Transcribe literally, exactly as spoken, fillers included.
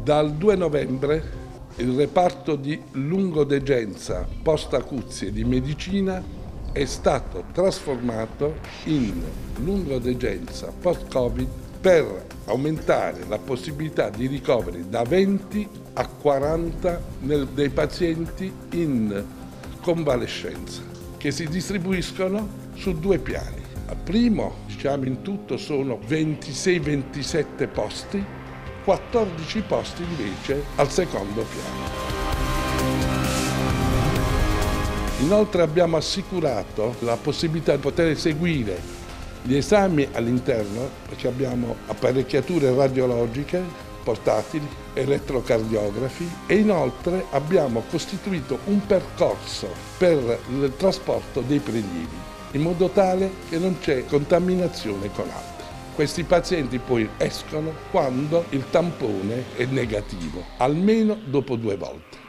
Dal due novembre il reparto di lungodegenza post-acuzie di medicina è stato trasformato in lungodegenza post-Covid per aumentare la possibilità di ricoveri da venti a quaranta nel, dei pazienti in convalescenza, che si distribuiscono su due piani. Al primo, diciamo in tutto, sono ventisei ventisette posti, quattordici posti invece al secondo piano. Inoltre abbiamo assicurato la possibilità di poter eseguire gli esami all'interno, perché abbiamo apparecchiature radiologiche portatili, elettrocardiografi, e inoltre abbiamo costituito un percorso per il trasporto dei prelievi, in modo tale che non c'è contaminazione con altri. Questi pazienti poi escono quando il tampone è negativo, almeno dopo due volte.